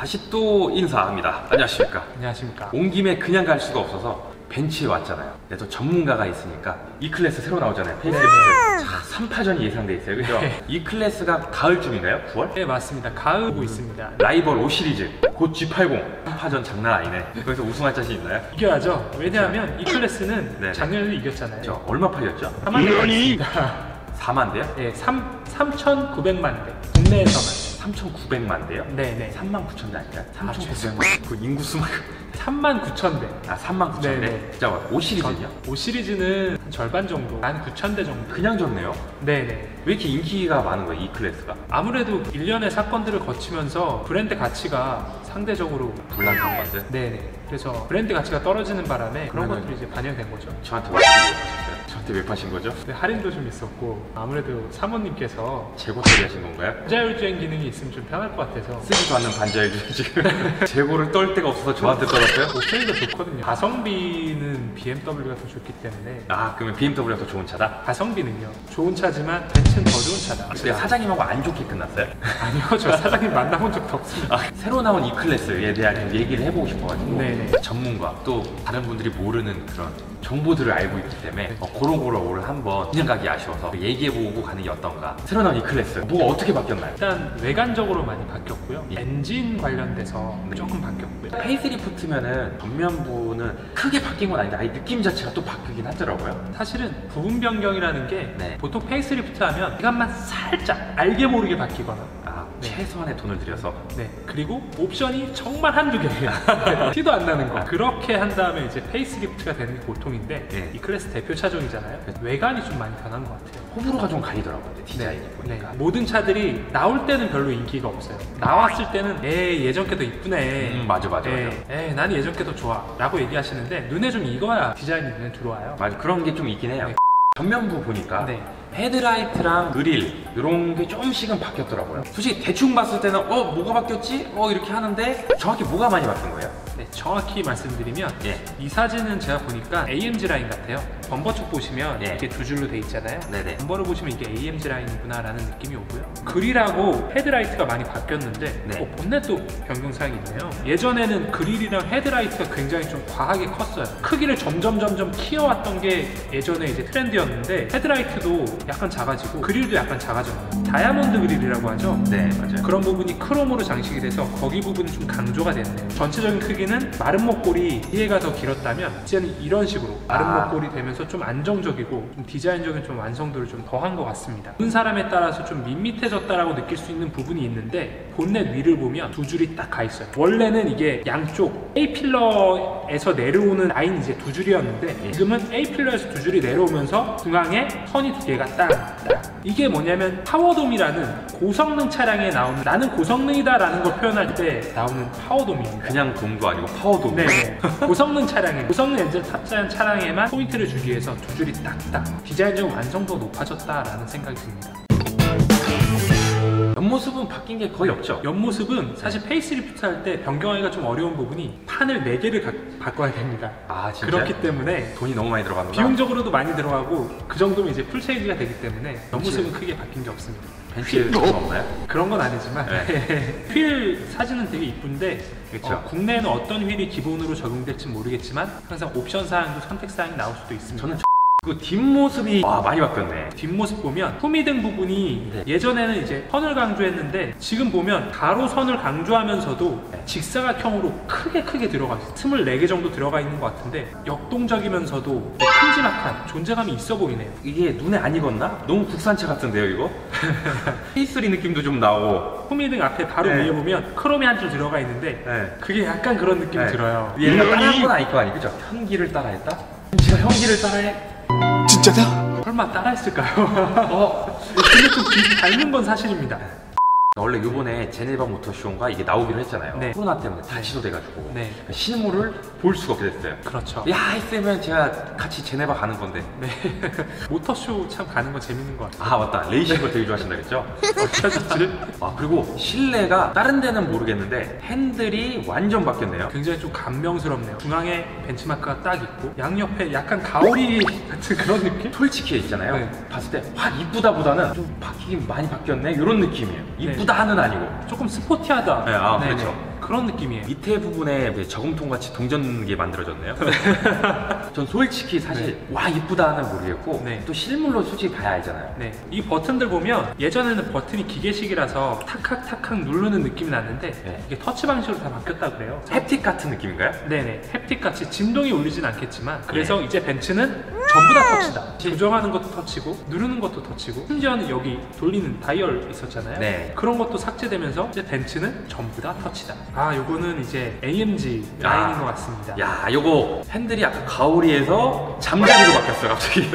다시 또 인사합니다. 안녕하십니까. 안녕하십니까. 온 김에 그냥 갈 수가 없어서 벤츠에 왔잖아요. 근데 또 전문가가 있으니까 E클래스 새로 나오잖아요. 페이스리프트. 자, 3파전이 예상돼 있어요. 그죠? 네. E클래스가 가을쯤인가요? 9월? 네, 맞습니다. 가을 오고 있습니다. 라이벌 5 시리즈 곧 G80 3파전 장난 아니네. 거기서 우승할 자신 있나요? 이겨야죠. 왜냐하면 E클래스는 네네. 작년에도 이겼잖아요. 저 얼마 팔렸죠? 4만 대 팔렸습니다. 4만 대요? 네, 3,900만 대. 국내에서만. 3,900만 대요? 네네. 39,000대 아니야? 아, 3,900만. 그 인구수만큼. 39,000대. 아, 39,000대? 네네. 잠깐만, 5 시리즈요? 5 시리즈는 한 절반 정도, 한 9,000대 정도. 그냥 좋네요. 네네. 왜 이렇게 인기가 많은 거예요, E클래스가? 아무래도 일련의 사건들을 거치면서 브랜드 가치가 상대적으로 불난 사건들? 네네. 그래서 브랜드 가치가 떨어지는 바람에 그런 그러면- 것들이 이제 반영된 거죠. 저한테 왜 파셨어요? 저한테 왜 파신 거죠? 근데 할인도 좀 있었고 아무래도 사모님께서 재고 처리하신 건가요? 부자율주행 기능이 있으면 좀 편할 것 같아서 쓰지도 않는 반자율주 지금 재고를 떨 데가 없어서 저한테 떨었어요? 옵션이 더 좋거든요. 가성비는 BMW가 더 좋기 때문에 아, 그러면 BMW가 더 좋은 차다? 가성비는요 좋은 차지만 벤츠는 더 좋은 차다. 그때 사장님하고 안 좋게 끝났어요? 아니요, 저 사장님 만나본 적도 없습니다. 아, 새로 나온 E클래스에 대한 좀 얘기를 해보고 싶어가지고 네네. 전문가 또 다른 분들이 모르는 그런 정보들을 알고 있기 때문에 고루고루 한번 그냥 가기 아쉬워서 얘기해보고 가는 게 어떤가. 새로 나온 E클래스 뭐가 어떻게 바뀌었나요? 일단 외관적으로 많이 바뀌었고요. 예. 엔진 관련돼서 조금 바뀌었고요. 페이스리프트면은 전면부는 크게 바뀐 건 아닌데 아예 느낌 자체가 또 바뀌긴 하더라고요. 사실은 부분 변경이라는 게 네. 보통 페이스리프트 하면 시간만 살짝 알게 모르게 바뀌거나 아, 네. 최소한의 돈을 들여서 네, 그리고 옵션이 정말 한두 개예요. 티도 안 나는 거. 그렇게 한 다음에 이제 페이스리프트가 되는 게 보통인데 네. 이 클래스 대표 차종이잖아요. 외관이 좀 많이 변한 것 같아요. 호불호가 좀 가리더라고요. 디자인이 보니까. 모든 차들이 나올 때는 별로 인기가 없어요. 나왔을 때는 예전 게 더 이쁘네. 맞아. 난 예전 게 더 좋아 라고 얘기하시는데 눈에 좀 익어야 디자인이 눈에 들어와요. 맞아, 그런 게 좀 있긴 해요. 네. 전면부 보니까 네. 헤드라이트랑 그릴 이런 게 조금씩은 바뀌었더라고요. 솔직히 대충 봤을 때는 뭐가 바뀌었지? 이렇게 하는데 정확히 뭐가 많이 바뀐 거예요? 네, 정확히 말씀드리면 예. 이 사진은 제가 보니까 AMG 라인 같아요. 범버 쪽 보시면 예. 이렇게 두 줄로 돼 있잖아요. 네네. 범버를 보시면 이게 AMG 라인이구나 라는 느낌이 오고요. 그릴하고 헤드라이트가 많이 바뀌었는데 네. 본넷도 변경 사항이 있네요. 예전에는 그릴이랑 헤드라이트가 굉장히 좀 과하게 컸어요. 크기를 점점 키워왔던 게 예전에 이제 트렌드였는데 헤드라이트도 약간 작아지고 그릴도 약간 작아졌어요. 다이아몬드 그릴이라고 하죠. 네, 맞아요. 그런 부분이 크롬으로 장식이 돼서 거기 부분이 좀 강조가 됐네요. 전체적인 크기는 마른 목골이 뒤에가 더 길었다면 이제는 이런 식으로 마른 목골이 되면서 좀 안정적이고 좀 디자인적인 좀 완성도를 좀 더한 것 같습니다. 본 사람에 따라서 좀 밋밋해졌다라고 느낄 수 있는 부분이 있는데 본넷 위를 보면 두 줄이 딱 가 있어요. 원래는 이게 양쪽 A필러에서 내려오는 라인이 이제 두 줄이었는데 지금은 A필러에서 두 줄이 내려오면서 중앙에 선이 두 개가 딱. 이게 뭐냐면 파워돔이라는 고성능 차량에 나오는 나는 고성능이다 라는 걸 표현할 때 나오는 파워돔입니다. 그냥 돔도 아니고 파워돔. 네. 고성능 차량에 고성능 엔진 탑재한 차량에만 포인트를 주기 위해서 두 줄이 딱딱 디자인적 완성도가 높아졌다라는 생각이 듭니다. 옆모습은 바뀐 게 거의 없죠? 옆모습은 사실 페이스리프트 할 때 변경하기가 좀 어려운 부분이 판을 4개를 바꿔야 됩니다. 아, 진짜요? 그렇기 때문에 돈이 너무 많이 들어가는구나. 비용적으로도 많이 들어가고 그 정도면 이제 풀체인지가 되기 때문에 옆모습은 크게 바뀐 게 없습니다. 벤츠 그런 거 없나요? 그런 건 아니지만 휠 사진은 되게 이쁜데 그쵸. 국내에는 어떤 휠이 기본으로 적용될지 모르겠지만 항상 옵션 사항도 선택 사항이 나올 수도 있습니다. 저는 그 뒷모습이 많이 바뀌었네. 뒷모습 보면 후미등 부분이 네. 예전에는 이제 선을 강조했는데 지금 보면 가로선을 강조하면서도 네. 직사각형으로 크게 들어가 있어요. 24개 정도 들어가 있는 것 같은데 역동적이면서도 큼지막한 존재감이 있어 보이네요. 이게 눈에 안 익었나? 너무 국산차 같은데요, 이거? 페이스리 느낌도 좀 나고. 후미등 앞에 바로 네. 위에 보면 크롬이 한 줄 들어가 있는데 네. 그게 약간 그런 느낌이 네. 들어요. 얘가 따라한 건 아닐 거 아니에요, 그죠? 현기를 따라했다? 제가 현기를 따라해? 진짜다? 설마 따라했을까요? 근데 좀 닮은 건 사실입니다. 원래 요번에 제네바 모터쇼인가 이게 나오기로 했잖아요. 네. 코로나 때문에 다 취소돼가지고 네. 실물을 볼 수가 없게 됐어요. 그렇죠. 야, 있으면 제가 같이 제네바 가는 건데. 네. 모터쇼 참 가는 거 재밌는 것 같아요. 아, 맞다. 레이싱을 되게 좋아하신다 그랬죠? 어쩌지? 그리고 실내가 다른 데는 모르겠는데 핸들이 완전 바뀌었네요. 굉장히 좀 감명스럽네요. 중앙에 벤치마크가 딱 있고 양옆에 약간 가오리 같은 그런 느낌? 솔직히 있잖아요. 네. 봤을 때 확 이쁘다보다는 좀 바뀌긴 많이 바뀌었네 이런 느낌이에요. 이쁘다는 아니고. 조금 스포티하다. 네, 그렇죠. 그런 느낌이에요. 밑에 부분에 저금통 같이 동전게 만들어졌네요. 전 솔직히 사실 와 이쁘다는 모르겠고 네. 또 실물로 솔직히 봐야 알잖아요. 네, 이 버튼들 보면 예전에는 버튼이 기계식이라서 탁탁탁탁 누르는 느낌이 났는데 네. 이게 터치 방식으로 다 바뀌었다 그래요. 햅틱 같은 느낌인가요? 네네, 햅틱 같이 진동이 울리진 않겠지만 그래서 이제 벤츠는 전부 다 터치다. 조정하는 것도 터치고 누르는 것도 터치고 심지어는 여기 돌리는 다이얼 있었잖아요. 네. 그런 것도 삭제되면서 이제 벤츠는 전부 다 터치다. 아, 요거는 이제 AMG 라인인 것 같습니다. 야, 요거 핸들이 아까 가오리에서 잠자리로 바뀌었어요, 갑자기.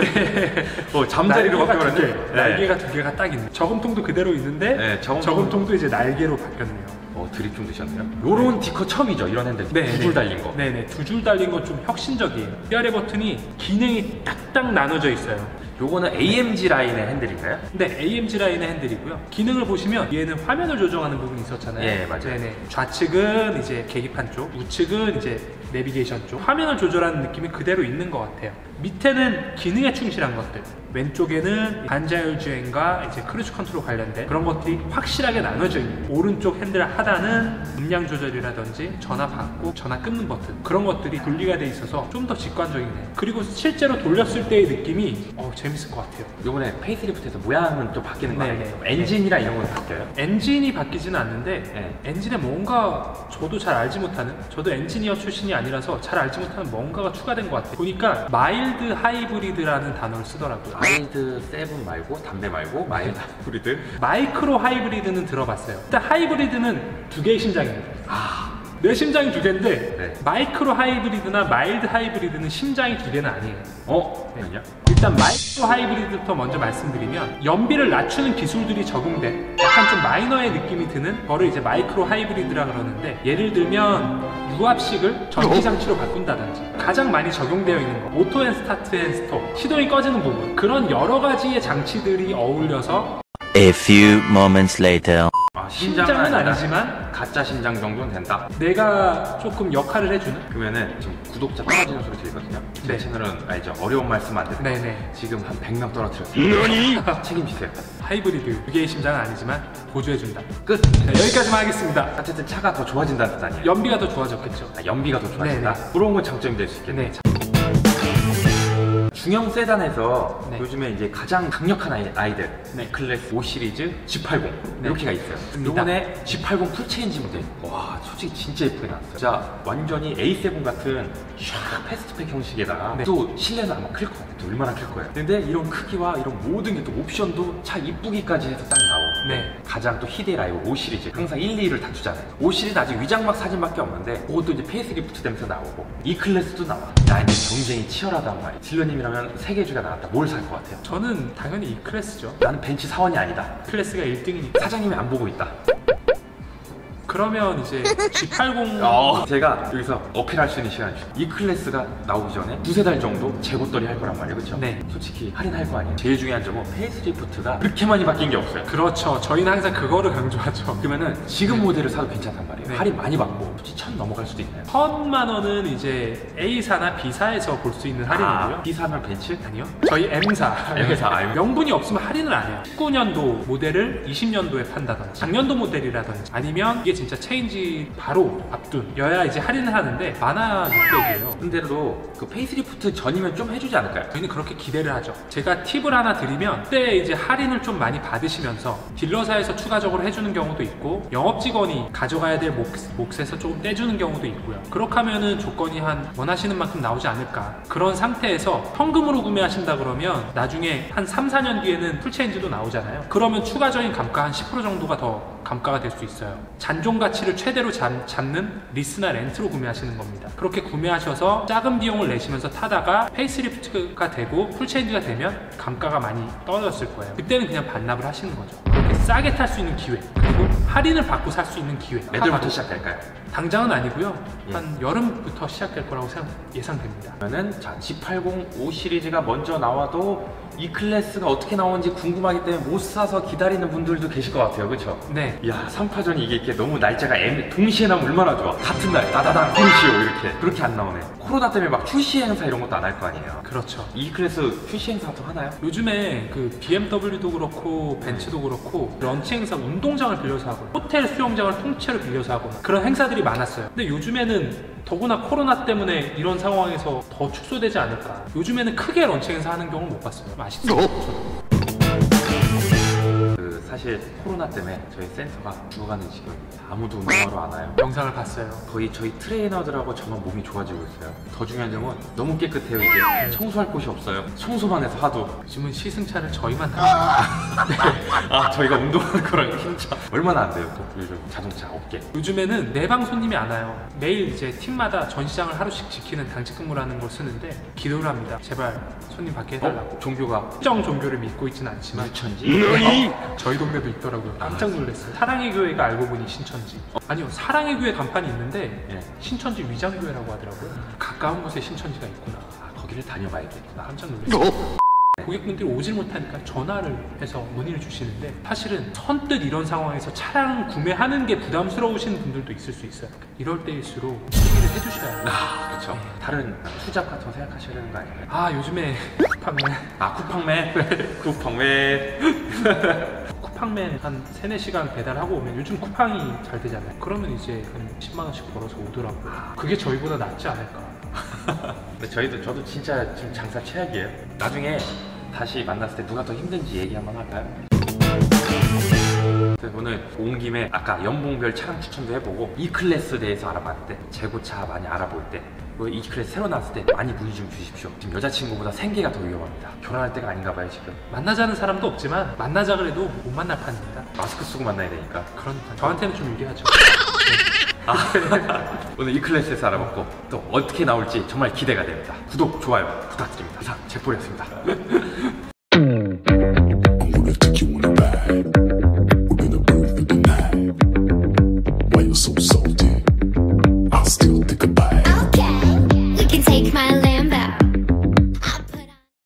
잠자리로 날개가 두 개, 바뀌었는데. 날개가 두 개가 딱 있는. 저금통도 그대로 있는데 네, 저금통도 이제 날개로 바뀌었네요. 드립 좀 드셨네요. 요런 디커 처음이죠, 이런 핸들. 두 줄 달린 거. 네네, 두 줄 달린 건 좀 혁신적이에요. 위아래 버튼이 기능이 딱딱 나눠져 있어요. 요거는 AMG 라인의 핸들인가요? 네, AMG 라인의 핸들이고요. 기능을 보시면 얘는 화면을 조정하는 부분이 있었잖아요. 예, 맞아요. 네네. 좌측은 이제 계기판 쪽, 우측은 이제 내비게이션 쪽. 화면을 조절하는 느낌이 그대로 있는 것 같아요. 밑에는 기능에 충실한 것들. 왼쪽에는 반자율 주행과 이제 크루즈 컨트롤 관련된 그런 것들이 확실하게 나눠져 있는. 오른쪽 핸들 하단은 음량 조절이라든지 전화 받고 전화 끊는 버튼, 그런 것들이 분리가 돼 있어서 좀 더 직관적이네요. 그리고 실제로 돌렸을 때의 느낌이 재밌을 것 같아요. 요번에 페이스리프트에서 모양은 좀 바뀌는 거 아니에요? 네. 엔진이랑 이런 건 바뀌어요? 엔진이 바뀌지는 않는데 네. 엔진에 뭔가 저도 잘 알지 못하는, 저도 엔지니어 출신이 아니라서 잘 알지 못하는 뭔가가 추가된 것 같아요. 보니까 마일드 하이브리드라는 단어를 쓰더라고요. 마일드 세븐 말고 담배 말고 마일드 하이브리드. 마이크로 하이브리드는 들어봤어요. 일단 하이브리드는 두 개의 심장입니다. 내 심장이 두 개인데 네. 마이크로 하이브리드나 마일드 하이브리드는 심장이 두 개는 아니에요. 왜냐? 일단 마이크로 하이브리드부터 먼저 말씀드리면 연비를 낮추는 기술들이 적용된 약간 좀 마이너의 느낌이 드는 거를 이제 마이크로 하이브리드라 그러는데, 예를 들면 유압식을 전기 장치로 바꾼다든지 가장 많이 적용되어 있는 거 오토 앤 스타트 앤 스톱, 시동이 꺼지는 부분, 그런 여러 가지의 장치들이 어울려서 A few moments later. 심장은 아니지만 가짜 심장 정도는 된다. 내가 조금 역할을 해주는. 그러면은 지금 구독자 떨어지는 소리 들리거든요. 제 네. 채널은 알죠? 어려운 말씀 안 되는 네네. 지금 한 100명 떨어뜨렸어요. 책임지세요. 하이브리드 두 개의 심장은 아니지만 보조해준다. 끝. 네, 여기까지만 하겠습니다. 어쨌든 차가 더 좋아진다는 뜻 아니에요? 연비가 더 좋아졌겠죠. 연비가 더 좋아진다. 네네. 그런 건 장점이 될 수 있겠네요. 네. 중형 세단에서 네. 요즘에 이제 가장 강력한 아이들 네. 클래스 5 시리즈 G80 네. 이렇게가 있어요. 맞습니다. 요번에 G80 풀체인지 모델, 와 솔직히 진짜 예쁘게 나왔어요. 진짜 완전히 A7 같은 샥 패스트팩 형식에다가 네. 또 실내는 아마 클 것 같아요. 또 얼마나 클 거예요. 근데 이런 크기와 이런 모든 게 또 옵션도 차 이쁘기까지 해서 딱 나오고. 네. 가장 또 히데라이브 5 시리즈 항상 1, 2를 다투잖아요. 5 시리즈 아직 위장막 사진밖에 없는데 그것도 이제 페이스리프트 되면서 나오고 이 클래스도 나와. 야 이제 경쟁이 치열하단 말이야. 딜러님이라면 3개 중에 나왔다. 뭘 살 것 같아요? 저는 당연히 이 클래스죠. 나는 벤치 사원이 아니다. 클래스가 1등이니까. 사장님이 안 보고 있다. 그러면 이제 G80 제가 여기서 어필할 수 있는 시간을 주세요. 이 클래스가 나오기 전에 두세 달 정도 재고떨이 할 거란 말이에요. 그렇죠? 네. 솔직히 할인할 거 아니에요. 제일 중요한 점은 페이스리프트가 그렇게 많이 바뀐 게 없어요. 그렇죠. 저희는 항상 그거를 강조하죠. 그러면은 지금 모델을 사도 괜찮단 말이에요. 네. 할인 많이 받고 솔직히 1000 넘어갈 수도 있나요? 1000만 원은 이제 A사나 B사에서 볼 수 있는 할인이고요. B사면 벤츠? 아니요. 저희 M사. M사, 아유. 명분이 없으면 할인을 안 해요. 19년도 모델을 20년도에 판다든지 작년도 모델이라든지 아니면 이게 진짜 체인지 바로 앞둔 여야 이제 할인을 하는데 많아 600이에요. 근데도 그 페이스리프트 전이면 좀 해주지 않을까요? 저희는 그렇게 기대를 하죠. 제가 팁을 하나 드리면 그때 이제 할인을 좀 많이 받으시면서 딜러사에서 추가적으로 해주는 경우도 있고 영업직원이 가져가야 될 몫에서 조금 떼주는 경우도 있고요. 그렇게 하면은 조건이 한 원하시는 만큼 나오지 않을까. 그런 상태에서 현금으로 구매하신다 그러면 나중에 한 3, 4년 뒤에는 풀체인지도 나오잖아요. 그러면 추가적인 감가 한 10% 정도가 더 감가가 될 수 있어요. 잔존 가치를 최대로 잡는 리스나 렌트로 구매하시는 겁니다. 그렇게 구매하셔서 작은 비용을 내시면서 타다가 페이스리프트가 되고 풀체인지가 되면 감가가 많이 떨어졌을 거예요. 그때는 그냥 반납을 하시는 거죠. 그렇게 싸게 탈 수 있는 기회, 그리고 할인을 받고 살 수 있는 기회. 몇 월부터 시작될까요? 당장은 아니고요. 예. 한 여름부터 시작될 거라고 예상됩니다. 그러면은 자 G80 5 시리즈가 먼저 나와도 이 클래스가 어떻게 나오는지 궁금하기 때문에 못 사서 기다리는 분들도 계실 것 같아요. 그렇죠? 네. 야 3파전이 이게 너무 날짜가 동시에 나오면 얼마나 좋아. 같은 날 따다당 코르시오 이렇게 그렇게 안 나오네. 코로나 때문에 막 출시 행사 이런 것도 안 할 거 아니에요. 그렇죠. E클래스 출시 행사 같은 거 하나요? 요즘에 그 BMW도 그렇고 벤츠도 그렇고 런치 행사 운동장을 빌려서 하고 호텔 수영장을 통째로 빌려서 하고 그런 행사들이 많았어요. 근데 요즘에는 더구나 코로나 때문에 이런 상황에서 더 축소되지 않을까. 요즘에는 크게 런치 행사 하는 경우는 못 봤어요. 아쉽습니다. 그 사실 코로나 때문에 저희 센터가 죽어가는 지경입니다. 아무도 운동하러 안 와요. 영상을 봤어요. 거의 저희 트레이너들하고 저만 몸이 좋아지고 있어요. 더 중요한 점은 너무 깨끗해요. 이제 청소할 곳이 없어요. 청소만 해서 하도. 요즘은 시승차를 저희만 타요. 저희가 운동하는 거랑 힘차 얼마나 안 돼요. 또 요즘 자동차 업계. 요즘에는 내방 손님이 안 와요. 매일 이제 팀마다 전시장을 하루씩 지키는 당직 근무라는 걸 쓰는데 기도를 합니다. 제발 손님 받게 해달라고. 종교가 특정 종교를 믿고 있지는 않지만 유천지? 저희 동네도 있더라고요. 깜짝 놀랐어요. 사랑의 교회가 알고 보니 신천지. 아니요, 사랑의 교회 간판이 있는데 예. 신천지 위장교회라고 하더라고요. 가까운 곳에 신천지가 있구나. 거기를 다녀봐야겠구나. 깜짝 놀랐어요. 고객분들이 오질 못하니까 전화를 해서 문의를 주시는데 사실은 선뜻 이런 상황에서 차량 구매하는 게 부담스러우신 분들도 있을 수 있어요. 이럴 때일수록 얘기를 해주셔야 해요. 그렇죠. 다른 투잡 같은 거 생각하셔야 되는 거 아닌가요? 요즘에 쿠팡맨 쿠팡맨 쿠팡맨 한 3-4시간 배달하고 오면 요즘 쿠팡이 잘 되잖아요. 그러면 이제 한 10만원씩 벌어서 오더라고요. 그게 저희보다 낫지 않을까. 근데 저도 진짜 지금 장사 최악이에요. 나중에 다시 만났을 때 누가 더 힘든지 얘기 한번 할까요? 오늘 온 김에 아까 연봉별 차량 추천도 해보고 E클래스에 대해서 알아봤는데 재고차 많이 알아볼 때 E클래스 새로 나왔을 때 많이 문의 좀 주십시오. 지금 여자친구보다 생계가 더 위험합니다. 결혼할 때가 아닌가 봐요 지금. 만나자는 사람도 없지만 만나자 그래도 못 만날 판입니다. 마스크 쓰고 만나야 되니까. 그러니까 저한테는 좀 유리하죠. 오늘 E클래스에서 알아봤고 또 어떻게 나올지 정말 기대가 됩니다. 구독, 좋아요 부탁드립니다. 이상 제폴이었습니다.